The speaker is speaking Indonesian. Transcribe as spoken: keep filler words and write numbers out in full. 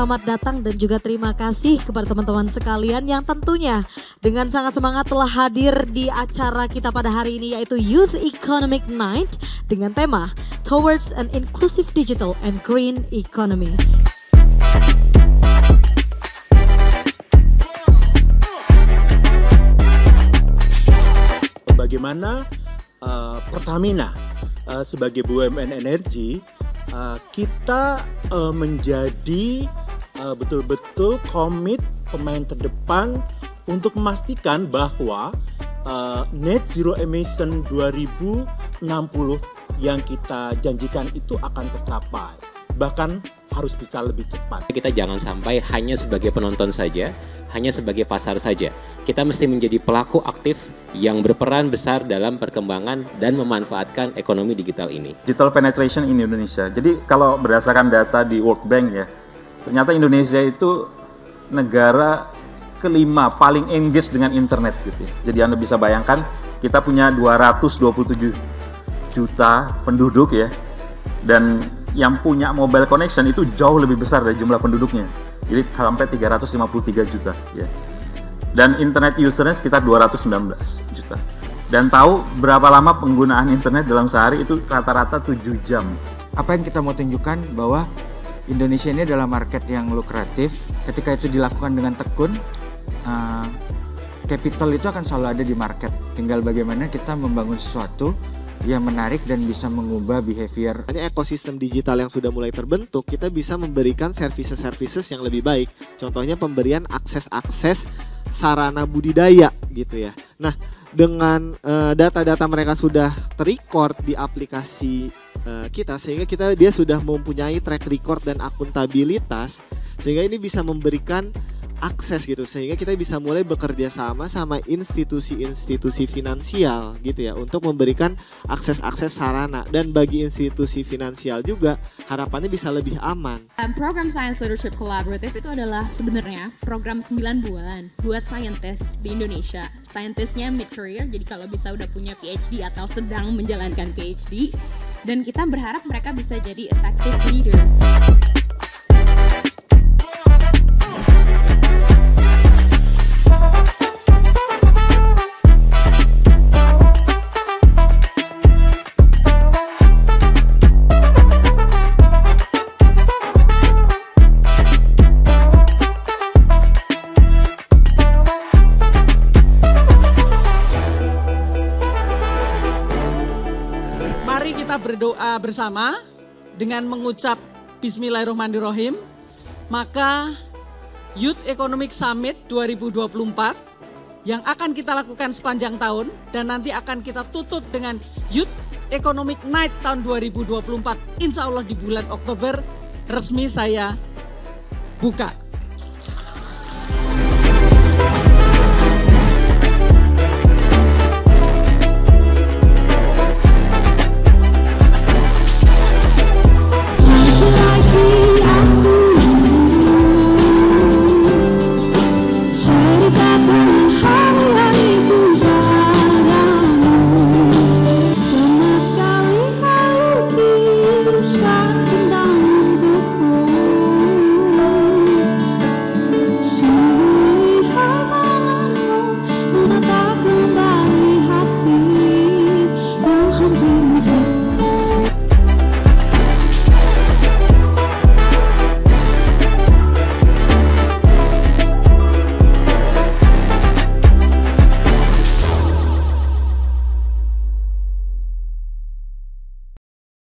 selamat datang dan juga terima kasih kepada teman-teman sekalian yang tentunya dengan sangat semangat telah hadir di acara kita pada hari ini, yaitu Youth Economic Night dengan tema Towards an Inclusive Digital and Green Economy. Bagaimana uh, Pertamina uh, sebagai B U M N energi uh, kita uh, menjadi uh, betul-betul komit pemain terdepan untuk memastikan bahwa uh, net zero emission dua ribu enam puluh yang kita janjikan itu akan tercapai, bahkan harus bisa lebih cepat. Kita jangan sampai hanya sebagai penonton saja, hanya sebagai pasar saja. Kita mesti menjadi pelaku aktif yang berperan besar dalam perkembangan dan memanfaatkan ekonomi digital ini. Digital penetration in Indonesia. Jadi kalau berdasarkan data di World Bank ya, ternyata Indonesia itu negara kelima paling engage dengan internet gitu. Jadi Anda bisa bayangkan kita punya dua ratus dua puluh tujuh juta penduduk ya, dan yang punya mobile connection itu jauh lebih besar dari jumlah penduduknya. Jadi sampai tiga ratus lima puluh tiga juta ya. Dan internet usernya sekitar dua ratus sembilan belas juta. Dan tahu berapa lama penggunaan internet dalam sehari itu rata-rata tujuh jam. Apa yang kita mau tunjukkan bahwa Indonesia ini adalah market yang lukratif. Ketika itu dilakukan dengan tekun, uh, capital itu akan selalu ada di market. Tinggal bagaimana kita membangun sesuatu yang menarik dan bisa mengubah behavior. Hanya ekosistem digital yang sudah mulai terbentuk, kita bisa memberikan services-services yang lebih baik. Contohnya pemberian akses-akses sarana budidaya gitu ya. Nah, dengan uh, data-data mereka sudah terrecord di aplikasi uh, kita, sehingga kita dia sudah mempunyai track record dan akuntabilitas, sehingga ini bisa memberikan akses gitu, sehingga kita bisa mulai bekerja sama sama institusi-institusi finansial gitu ya, untuk memberikan akses-akses sarana. Dan bagi institusi finansial juga harapannya bisa lebih aman. Program Science Leadership Collaborative itu adalah sebenarnya program sembilan bulan buat scientist di Indonesia. Scientistnya mid career, jadi kalau bisa udah punya P H D atau sedang menjalankan P H D, dan kita berharap mereka bisa jadi effective leaders. Mari kita berdoa bersama dengan mengucap Bismillahirrahmanirrahim. Maka Youth Economic Summit dua ribu dua puluh empat yang akan kita lakukan sepanjang tahun dan nanti akan kita tutup dengan Youth Economic Night tahun dua ribu dua puluh empat. Insya Allah di bulan Oktober resmi saya buka.